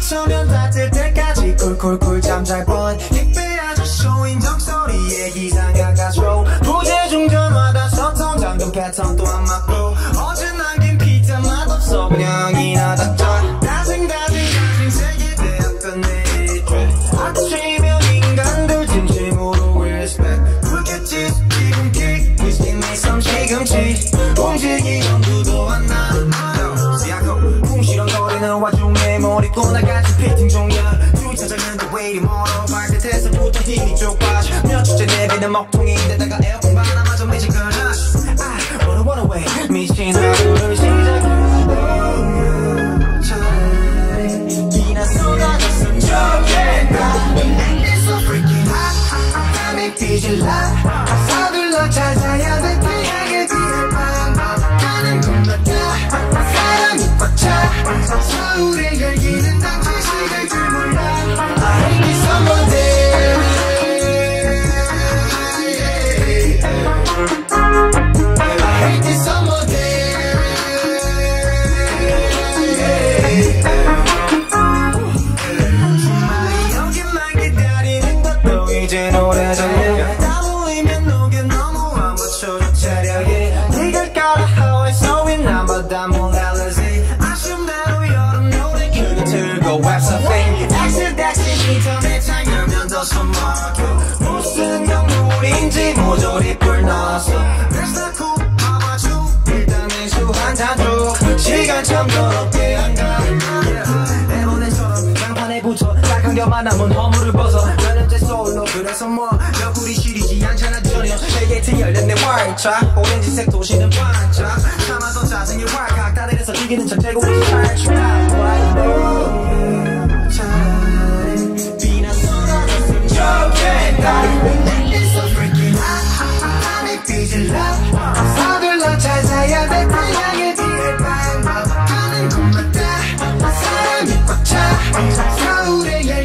서면 다 뜰 때까지 꿀꿀꿀 잠 잘 뻔 택배 아저씨 인정 소리에 기상가 가죠 부재중 전화다 서통 잠금 패턴 또 안 맞고 어제 남긴 피자 맛없어 그냥 이나 닥쳐 다생 세계대학교 내리쬐 아침이면 인간들 진심으로 respect 그렇겠지 지금 킥 위스킨 내섬 시금치 움직이던 두도 안 나는 ZICO 궁시렁거리는 와중에 머리 꼬나같이 피팅 종이야 둘 찾아가는데 왜 이리 멀어 발끝에서부터 힘이 쭉 빠져 몇 주째 내비는 먹통인데다가 에어컨 바람마저 미지근해 wanna away 미친 하루를 시작하는데 비나 쏟아졌으면 좋겠다 It's so freaking hot 땀이 삐질라 서둘러 찾아야 돼 태양의 뒤를 방법하는 꿈같아 사랑이 꽉차 서울의 열기는 당최식을 줄 몰라 I hate this summer day I hate this summer day 주말이 오기만 기다리는 것도 이젠 오래전이야 다 모이면 녹여 너무 안 맞춰줘 체력이 네가 깔아 how I saw it 나보다 뭘 알지 아쉬움대로 여름 노래 크게 틀고 웹서핑 엑스덱시 인터넷 창이면 더 숨막혀 무슨 경물인지 모조리 뿔 넣었어 That's not cool 봐봐줘 일단 내수 한잔 줘 시간 참 더럽게 안가 레몬에처럼 장판에 붙여 딱한 겹만 남은 허물을 벗어 몇 년째 솔로 그래서 뭐 옆구리 시리지 않잖아 전혀 내 게이트 열렸네 활짝 오렌지색 도시는 반짝 참아서 짜증이 왈칵 다들에서 이기는 척 재고 있지 탈출한 비나 쏟아졌으면 좋겠다 It's so freaking hot 땀이 삐질라 서둘러 찾아야 돼 태양의 뒤를 방법하는 꿈같아 사랑이 꽉차 서울의